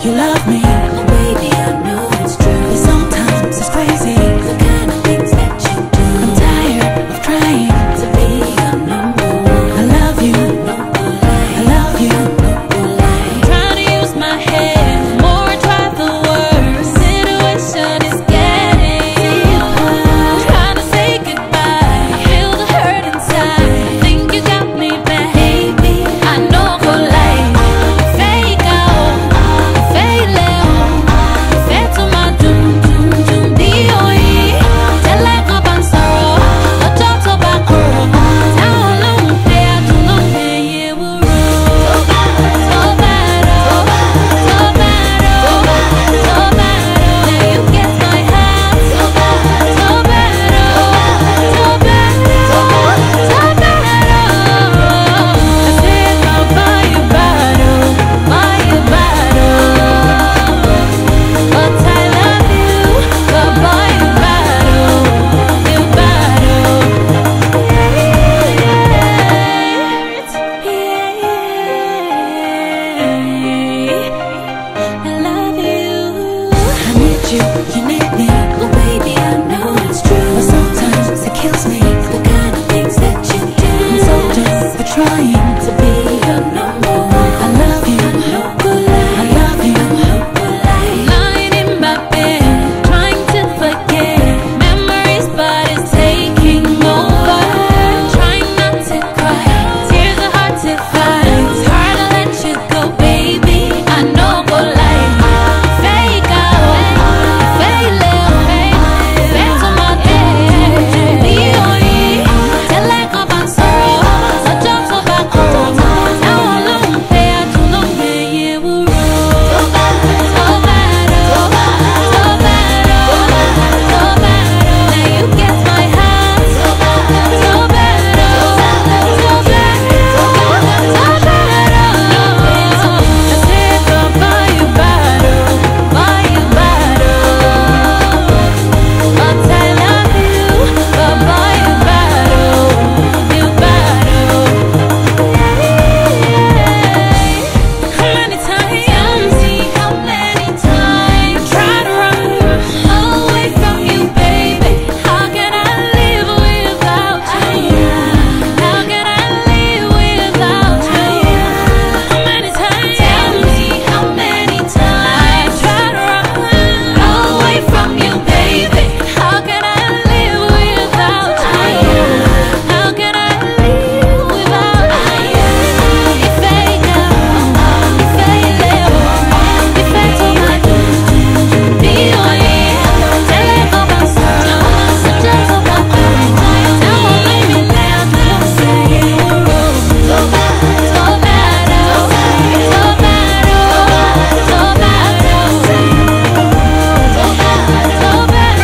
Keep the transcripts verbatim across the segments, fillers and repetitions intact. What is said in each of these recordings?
you love me. Oh baby, I know it's true. But sometimes it's crazy, the kind of things that you do. I'm tired of trying to be your number one. I love you, No lie. I love you. No lie. I'm trying to use my head more and try the worst. Situation is getting deeper. I'm trying to say goodbye. I feel the hurt inside. I think you got me back, baby. I know go like fake out, fake out, fake to my doom doom doom. D O E. Tell like a bansaro, a job to back her. Down long day, I do long day, yeah we roll. So bad, so bad, so bad, so bad. Now you get my heart. So bad, so bad, so bad, so bad. I said I'll buy you bottle, buy you bottle. But I love you, but buy you bottle, you bottle. I love you. I need you, you need me. Oh baby, I know it's true. But sometimes it kills me, the kind of things that you do. I'm so done for trying to be your number one. I love you, No good lie. I love you. No good lie. Lying in my bed, trying to forget memories, but it's taking over. Trying not to cry, tears are hard to find. It's hard to let you go, baby. I know go like fake out, fake out, fake to my day. D O E. Tell like a bansaro, a job to back home. Now I long day, I do long day, yeah we roll. So bad, so bad, so bad, so bad. Now you get my heart. So bad, so bad, so bad, so bad. I said I'll buy you bottle, buy you bottle. But I love you, but buy you bottle, you bottle. How many times, how many times try to run away from you, baby? How can I live without you? How can I live without you? How many times, tell me how many times I try to run away from you, baby? How can I live without you? How can I live without you? You fake out, you fake out, you fake to my doom. D O E. Tell like a bansaro, a job to back home. Now I leave me there, don't say you roll. So bad, so bad, so bad, so bad, so bad. So bad, so bad,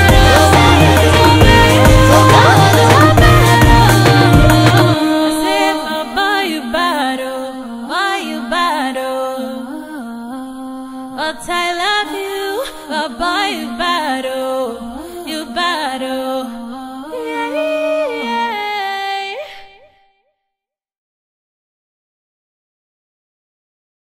I said I'll buy you bottle, buy you bottle. But I love you, I'll buy you bottle.